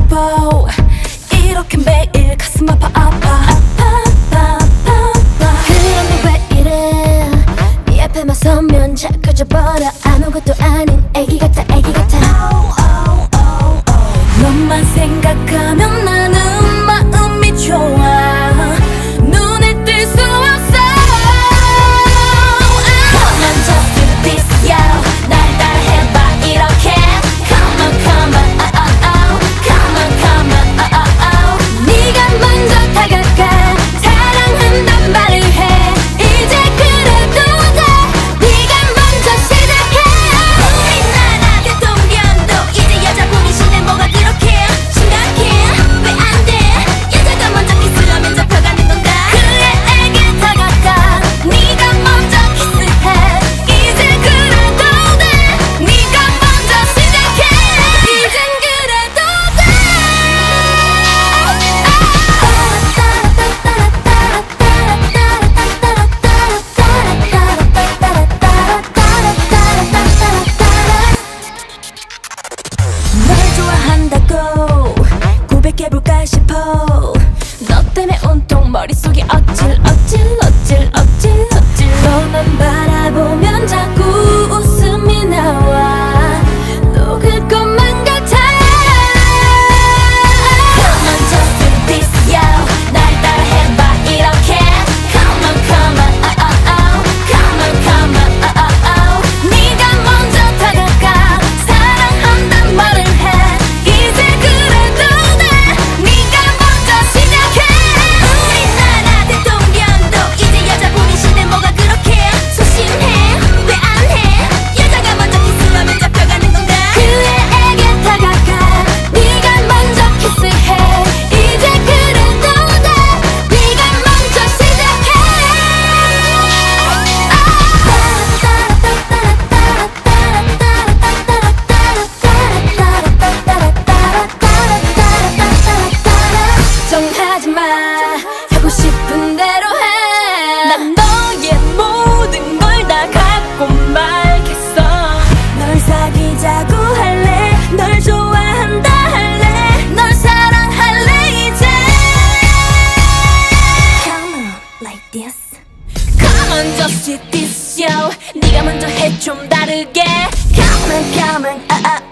싶어. 이렇게 매일 가슴 아파 그런데 왜 이래. 네 앞에만 서면 작아져버려. 아무것도 아닌 애기 같아 애기 같아. 너만 생각하면 나는 마음이 좋아. 눈에 뜰 수 없어. Come on just do this yeah. 날 따라해봐 이렇게. Come on come on come on come on 네가 먼저 다가가. 사랑한단 말을 해. 이제 그래도 돼. 네가 먼저 시작해. 우리나라 대통령도 이제 여자분이 시대. 뭐가 그렇게 심각해. 왜 안 돼. 여자가 먼저 키스하면 잡혀가는 건가. 그애에게 다가가. 네가 먼저 키스해. 이제 그래도 돼. 네가 먼저 시작해. 이젠 그래도 돼. 널 좋아한다고 고백해볼까 싶어. 너 때문에 온통 머릿속이 어찔 너만 바라보면 자꾸 웃음이 나와. 녹을 것만 같아. Come on just do this yeah. 날 따라해봐 이렇게. Come on come on come on come on 네가 먼저 다가가. 사랑한단 말을 해. 이제 그래도 돼. 네가 먼저 시작해. 우리나라 대통령도 이제 여자분이 시대. 뭐가 그렇게 소심해. 왜 안 해. 여자가 먼저 키스하면 잡혀가는 건가. 그애에게 다가가. 네가 먼저 키스해. 이제 그래도 돼. 네가 먼저 시작해. 걱정하지 마. 하고 싶은 대로 해. 난 너의 모든 걸 다 갖고 말겠어. 널 사귀자고 할래. 널 좋아한다 할래. 널 사랑할래 이제. Come on like this. Come on just hit this show. 네가 먼저 해 좀 다르게. Come on come on